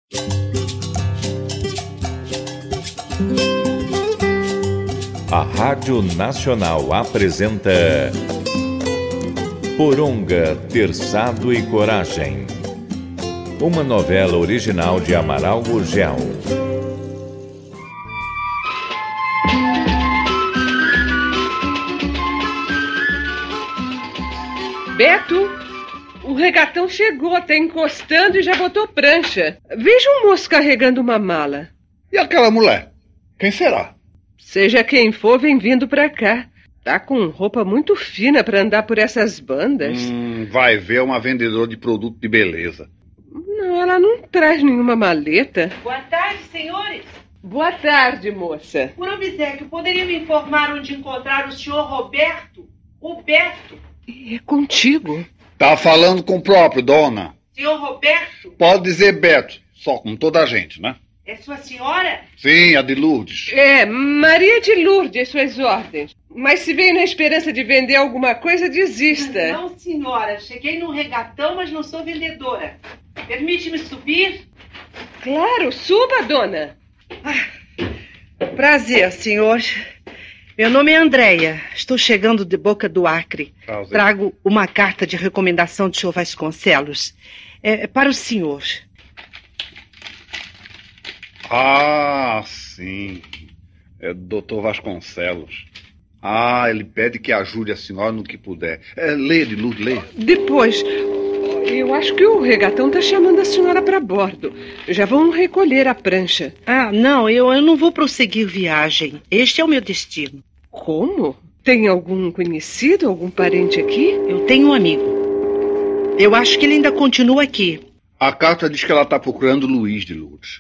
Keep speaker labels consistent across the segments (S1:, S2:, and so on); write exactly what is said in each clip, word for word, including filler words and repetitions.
S1: A Rádio Nacional apresenta Poronga, Terçado e Coragem, uma novela original de Amaral Gurgel.
S2: Beto, o regatão chegou, tá encostando e já botou prancha. Veja um moço carregando uma mala.
S3: E aquela mulher? Quem será?
S2: Seja quem for, vem vindo pra cá. Tá com roupa muito fina pra andar por essas bandas.
S3: Hum, vai ver uma vendedora de produto de beleza.
S2: Não, ela não traz nenhuma maleta.
S4: Boa tarde, senhores.
S2: Boa tarde, moça.
S4: Por obséquio, poderia me informar onde encontrar o senhor Roberto? Roberto.
S2: É contigo.
S3: Tá falando com o próprio, dona.
S4: Senhor Roberto?
S3: Pode dizer Beto, só com toda a gente, né?
S4: É sua senhora?
S3: Sim, a de Lourdes.
S2: É, Maria de Lourdes, suas ordens. Mas se veio na esperança de vender alguma coisa, desista.
S4: Não, senhora. Cheguei num regatão, mas não sou vendedora. Permite-me subir?
S2: Claro, suba, dona.
S5: Ah, prazer, senhor. Meu nome é Andréia. Estou chegando de Boca do Acre.
S3: Prazer.
S5: Trago uma carta de recomendação do senhor Vasconcelos. É para o senhor.
S3: Ah, sim. É doutor Vasconcelos. Ah, ele pede que ajude a senhora no que puder. É, leia de Lourdes, leia.
S2: Depois, eu acho que o regatão tá chamando a senhora para bordo. Já vão recolher a prancha.
S5: Ah, não, eu, eu não vou prosseguir viagem. Este é o meu destino.
S2: Como? Tem algum conhecido, algum parente aqui?
S5: Eu tenho um amigo. Eu acho que ele ainda continua aqui.
S3: A carta diz que ela está procurando Luiz de Lourdes.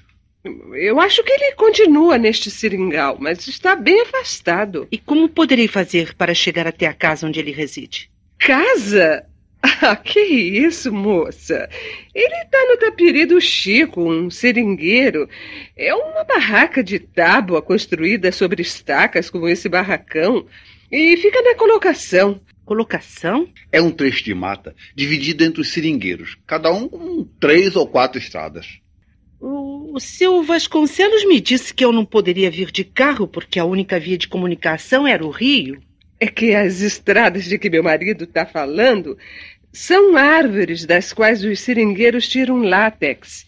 S2: Eu acho que ele continua neste seringal, mas está bem afastado.
S5: E como poderei fazer para chegar até a casa onde ele reside?
S2: Casa? Ah, que isso, moça. Ele está no Tapiri do Chico, um seringueiro. É uma barraca de tábua construída sobre estacas, como esse barracão, e fica na colocação.
S5: Colocação?
S3: É um trecho de mata, dividido entre os seringueiros, cada um com três ou quatro estradas.
S5: O, o seu Vasconcelos me disse que eu não poderia vir de carro porque a única via de comunicação era o rio.
S2: É que as estradas de que meu marido está falando são árvores das quais os seringueiros tiram látex.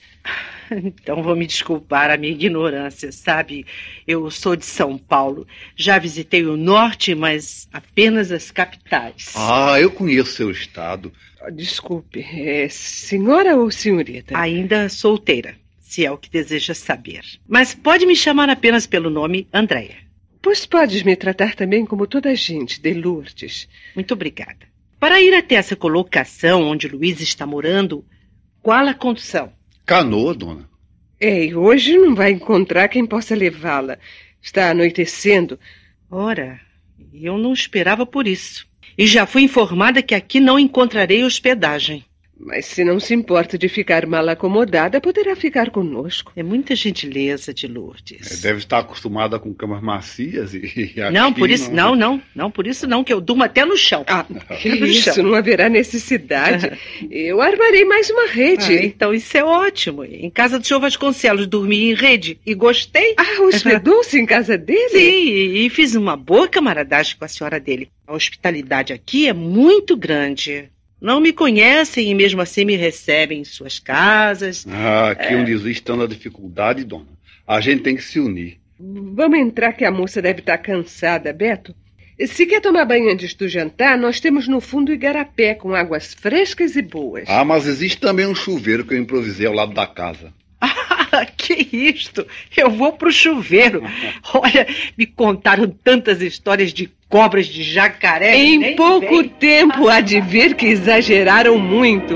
S5: Então vou me desculpar a minha ignorância, sabe? Eu sou de São Paulo. Já visitei o norte, mas apenas as capitais.
S3: Ah, eu conheço seu estado.
S2: Desculpe, é senhora ou senhorita?
S5: Ainda solteira, se é o que deseja saber. Mas pode me chamar apenas pelo nome Andréia.
S2: Pois podes me tratar também como toda a gente, de Lourdes.
S5: Muito obrigada. Para ir até essa colocação onde Luiz está morando, qual a condução?
S3: Canoa, dona.
S2: É, e hoje não vai encontrar quem possa levá-la. Está anoitecendo.
S5: Ora, eu não esperava por isso. E já fui informada que aqui não encontrarei hospedagem.
S2: Mas se não se importa de ficar mal acomodada, poderá ficar conosco.
S5: É muita gentileza de Lourdes.
S3: É, deve estar acostumada com camas macias e, e
S5: Não, por isso não, não, não, não, por isso não, que eu durmo até no chão.
S2: Ah, que isso, não haverá necessidade. Eu armarei mais uma rede.
S5: Ah, então isso é ótimo. Em casa do senhor Vasconcelos dormi em rede e gostei.
S2: Ah, hospedou-se em casa dele?
S5: Sim, e, e fiz uma boa camaradagem com a senhora dele. A hospitalidade aqui é muito grande. Não me conhecem e mesmo assim me recebem em suas casas.
S3: Ah, aqui é... onde existe tanta dificuldade, dona. A gente tem que se unir.
S2: Vamos entrar que a moça deve estar cansada, Beto. Se quer tomar banho antes do jantar, nós temos no fundo igarapé com águas frescas e boas.
S3: Ah, mas existe também um chuveiro que eu improvisei ao lado da casa.
S5: Ah, que isto? Eu vou pro chuveiro. Olha, me contaram tantas histórias de cobras de jacaré.
S2: Em pouco vem. tempo há de ver que exageraram muito.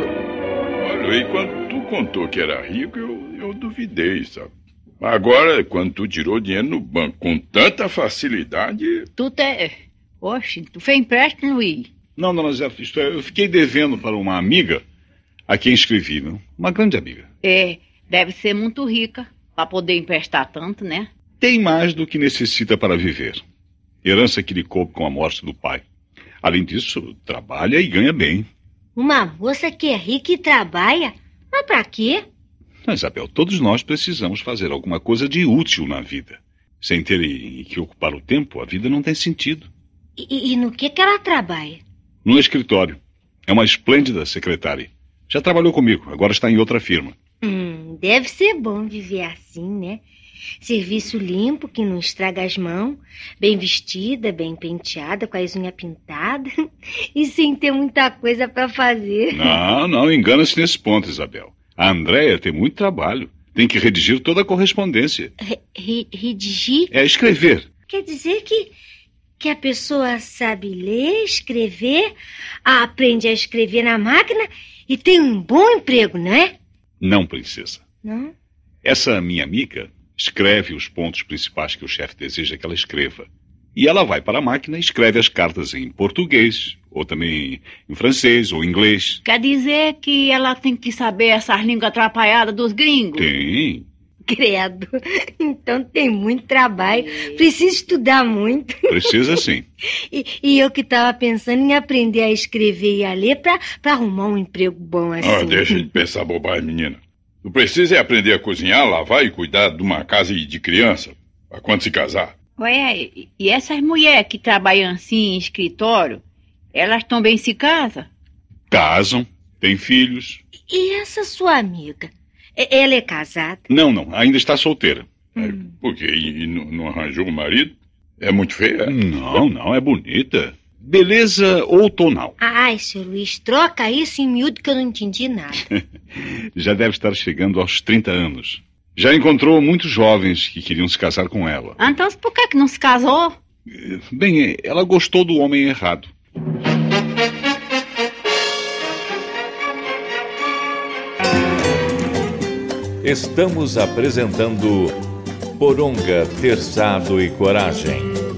S6: Olha, e quando tu contou que era rico, eu, eu duvidei, sabe? Agora, quando tu tirou dinheiro no banco com tanta facilidade...
S7: Tu te... Oxe, tu fez empréstimo, Luiz?
S8: Não, dona Zé, isto é, eu fiquei devendo para uma amiga a quem escrevi, não? Uma grande amiga.
S7: É, deve ser muito rica para poder emprestar tanto, né?
S8: Tem mais do que necessita para viver. Herança que lhe coube com a morte do pai. Além disso, trabalha e ganha bem.
S9: Uma moça que é rica e trabalha? Mas pra quê?
S8: Não, Isabel, todos nós precisamos fazer alguma coisa de útil na vida. Sem ter em que ocupar o tempo, a vida não tem sentido.
S9: E, e no que, que ela trabalha?
S8: No escritório. É uma esplêndida secretária. Já trabalhou comigo, agora está em outra firma.
S9: Hum, deve ser bom viver assim, né? Serviço limpo, que não estraga as mãos, bem vestida, bem penteada, com as unhas pintadas e sem ter muita coisa para fazer.
S8: Não, não, engana-se nesse ponto, Isabel. A Andréia tem muito trabalho. Tem que redigir toda a correspondência.
S9: Re re redigir?
S8: É escrever.
S9: Quer dizer que, que a pessoa sabe ler, escrever, aprende a escrever na máquina e tem um bom emprego, não é?
S8: Não, princesa.
S9: Não?
S8: Essa minha amiga escreve os pontos principais que o chefe deseja que ela escreva. E ela vai para a máquina e escreve as cartas em português, ou também em francês ou inglês.
S7: Quer dizer que ela tem que saber essas línguas atrapalhadas dos gringos?
S8: Tem.
S9: Credo. Então tem muito trabalho. Precisa estudar muito.
S8: Precisa sim.
S9: E, e eu que estava pensando em aprender a escrever e a ler para arrumar um emprego bom assim.
S6: Ah, deixa de pensar bobagem, menina. Tu precisa é aprender a cozinhar, lavar e cuidar de uma casa de criança, para quando se casar.
S7: Ué, e essas mulheres que trabalham assim em escritório, elas também se casam?
S8: Casam, têm filhos.
S9: E essa sua amiga? Ela é casada?
S8: Não, não, ainda está solteira.
S6: Hum. Por quê? E, e não, não arranjou um marido? É muito feia?
S8: Não, não, é bonita. Beleza outonal.
S9: Ai, seu Luiz, troca isso em miúdo que eu não entendi nada.
S8: Já deve estar chegando aos trinta anos. Já encontrou muitos jovens que queriam se casar com ela.
S7: Então, por que que não se casou?
S8: Bem, ela gostou do homem errado.
S1: Estamos apresentando Poronga, Terçado e Coragem.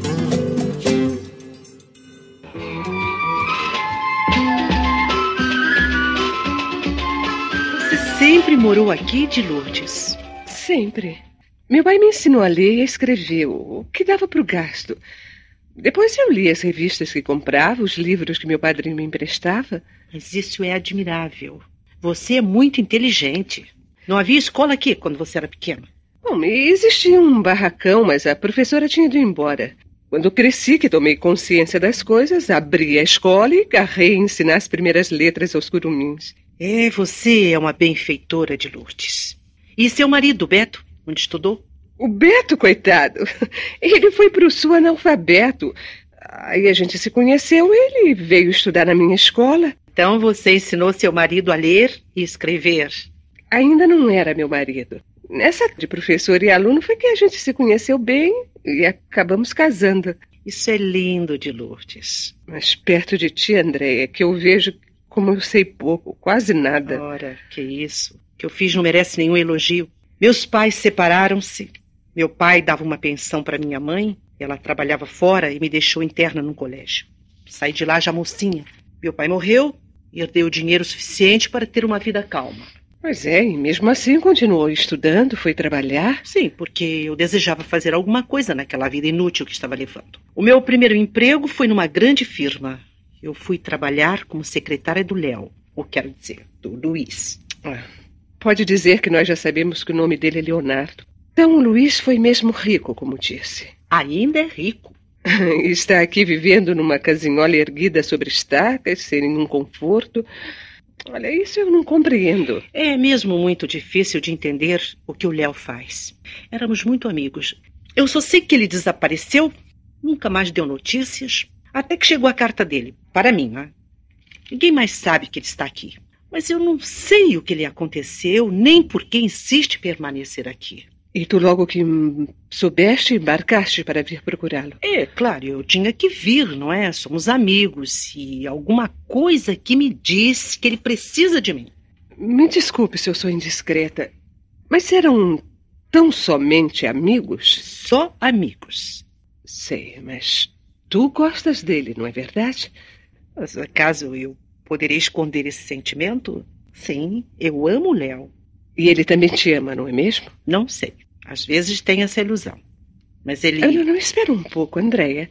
S5: Você sempre morou aqui, de Lourdes?
S2: Sempre. Meu pai me ensinou a ler e a escrever, o que dava para o gasto. Depois eu li as revistas que comprava, os livros que meu padrinho me emprestava.
S5: Mas isso é admirável. Você é muito inteligente. Não havia escola aqui quando você era pequeno?
S2: Bom, existia um barracão, mas a professora tinha ido embora. Quando cresci, que tomei consciência das coisas, abri a escola e garrei ensinar as primeiras letras aos curumins.
S5: É, você é uma benfeitora de Lourdes. E seu marido, Beto, onde estudou?
S2: O Beto, coitado, ele foi para o sul analfabeto. Aí a gente se conheceu, ele veio estudar na minha escola.
S5: Então você ensinou seu marido a ler e escrever?
S2: Ainda não era meu marido. Nessa de professor e aluno foi que a gente se conheceu bem e acabamos casando.
S5: Isso é lindo, de Lourdes.
S2: Mas perto de ti, Andréia, que eu vejo como eu sei pouco, quase nada.
S5: Ora, que isso. O que eu fiz não merece nenhum elogio. Meus pais separaram-se. Meu pai dava uma pensão para minha mãe. Ela trabalhava fora e me deixou interna num colégio. Saí de lá já mocinha. Meu pai morreu e herdei o dinheiro suficiente para ter uma vida calma.
S2: Pois é, e mesmo assim continuou estudando, foi trabalhar?
S5: Sim, porque eu desejava fazer alguma coisa naquela vida inútil que estava levando. O meu primeiro emprego foi numa grande firma. Eu fui trabalhar como secretária do Léo, ou quero dizer, do Luiz.
S2: Ah, pode dizer que nós já sabemos que o nome dele é Leonardo. Então o Luiz foi mesmo rico, como disse.
S5: Ainda é rico.
S2: Está aqui vivendo numa casinhola erguida sobre estacas, sem nenhum conforto. Olha, isso eu não compreendo.
S5: É mesmo muito difícil de entender o que o Léo faz. Éramos muito amigos. Eu só sei que ele desapareceu, nunca mais deu notícias, até que chegou a carta dele, para mim, né? Ninguém mais sabe que ele está aqui. Mas eu não sei o que lhe aconteceu, nem por que insiste em permanecer aqui.
S2: E tu logo que soubeste, embarcaste para vir procurá-lo?
S5: É, claro, eu tinha que vir, não é? Somos amigos e alguma coisa que me diz que ele precisa de mim.
S2: Me desculpe se eu sou indiscreta, mas eram tão somente amigos?
S5: Só amigos.
S2: Sei, mas tu gostas dele, não é verdade?
S5: Mas acaso eu poderia esconder esse sentimento? Sim, eu amo o Léo.
S2: E ele também te ama, não é mesmo?
S5: Não sei. Às vezes tem essa ilusão. Mas ele...
S2: Ah, não, não, espera um pouco, Andréia.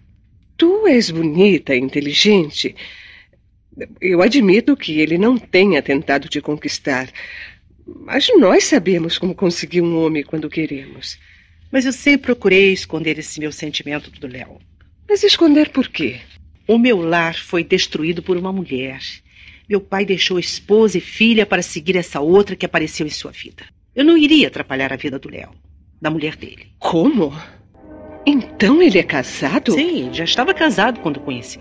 S2: Tu és bonita, inteligente. Eu admito que ele não tenha tentado te conquistar. Mas nós sabemos como conseguir um homem quando queremos.
S5: Mas eu sempre procurei esconder esse meu sentimento do Léo.
S2: Mas esconder por quê?
S5: O meu lar foi destruído por uma mulher. Meu pai deixou esposa e filha para seguir essa outra que apareceu em sua vida. Eu não iria atrapalhar a vida do Léo, da mulher dele.
S2: Como? Então ele é casado?
S5: Sim, já estava casado quando o conheci.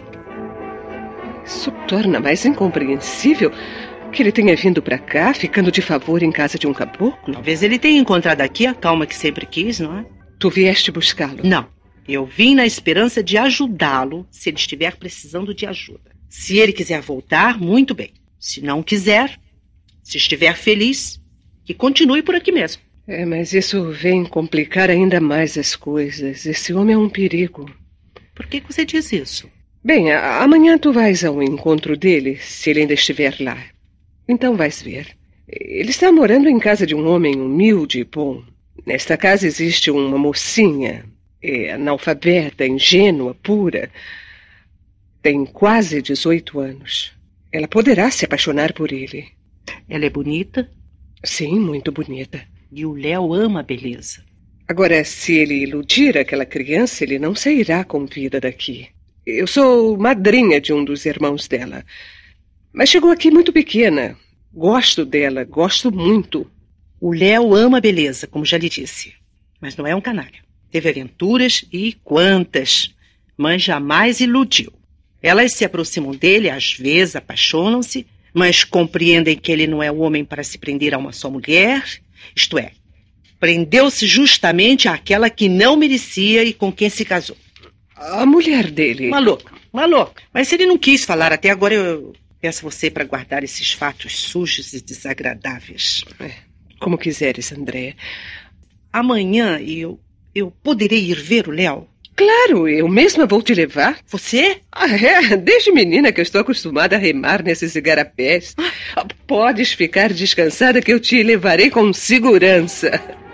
S2: Isso torna mais incompreensível que ele tenha vindo para cá, ficando de favor em casa de um caboclo.
S5: Talvez ele tenha encontrado aqui a calma que sempre quis, não é?
S2: Tu vieste buscá-lo?
S5: Não. Eu vim na esperança de ajudá-lo se ele estiver precisando de ajuda. Se ele quiser voltar, muito bem. Se não quiser, se estiver feliz, que continue por aqui mesmo.
S2: É, mas isso vem complicar ainda mais as coisas. Esse homem é um perigo.
S5: Por que você diz isso?
S2: Bem, a- amanhã tu vais ao encontro dele, se ele ainda estiver lá. Então vais ver. Ele está morando em casa de um homem humilde e bom. Nesta casa existe uma mocinha, é analfabeta, ingênua, pura. Tem quase dezoito anos. Ela poderá se apaixonar por ele.
S5: Ela é bonita?
S2: Sim, muito bonita.
S5: E o Léo ama a beleza.
S2: Agora, se ele iludir aquela criança, ele não sairá com vida daqui. Eu sou madrinha de um dos irmãos dela. Mas chegou aqui muito pequena. Gosto dela, gosto muito.
S5: O Léo ama a beleza, como já lhe disse. Mas não é um canalha. Teve aventuras e quantas. Mas jamais iludiu. Elas se aproximam dele, às vezes apaixonam-se, mas compreendem que ele não é o homem para se prender a uma só mulher. Isto é, prendeu-se justamente àquela que não merecia e com quem se casou.
S2: A mulher dele...
S5: Uma louca, uma louca. Mas se ele não quis falar até agora, eu peço a você para guardar esses fatos sujos e desagradáveis.
S2: É, como quiseres, André.
S5: Amanhã eu, eu poderei ir ver o Léo?
S2: Claro, eu mesma vou te levar.
S5: Você?
S2: Ah, é? Desde menina que eu estou acostumada a remar nesses igarapés. Ah, podes ficar descansada que eu te levarei com segurança.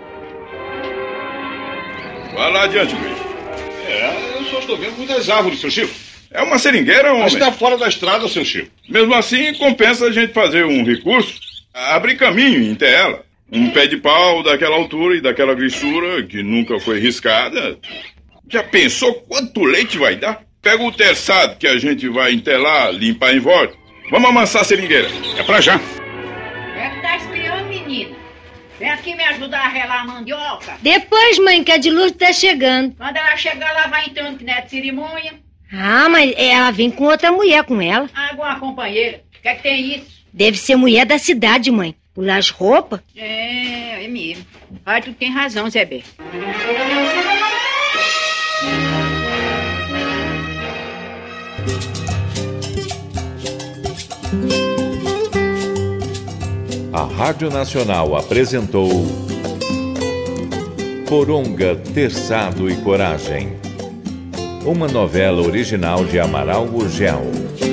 S6: Vai lá adiante, Luiz.
S8: É, eu só estou vendo muitas árvores, seu Chico.
S6: É uma seringueira, homem.
S8: Mas está fora da estrada, seu Chico.
S6: Mesmo assim, compensa a gente fazer um recurso, abrir caminho entre ela. Um pé de pau daquela altura e daquela grossura que nunca foi riscada. Já pensou quanto leite vai dar? Pega o terçado que a gente vai entelar, limpar em volta. Vamos amassar a seringueira.
S8: É pra já.
S7: É que tá esfriando, menina. Vem aqui me ajudar a relar a mandioca.
S9: Depois, mãe, que a de luz tá chegando.
S7: Quando ela chegar, ela vai entrando, que não é de cerimônia.
S9: Ah, mas ela vem com outra mulher com ela.
S7: Ah, com uma companheira. O que é que tem isso?
S9: Deve ser mulher da cidade, mãe. Pular as roupas.
S7: É, é mesmo. Ai, tu tem razão, Zé Bé.
S1: A Rádio Nacional apresentou Poronga, Terçado e Coragem, uma novela original de Amaral Gurgel.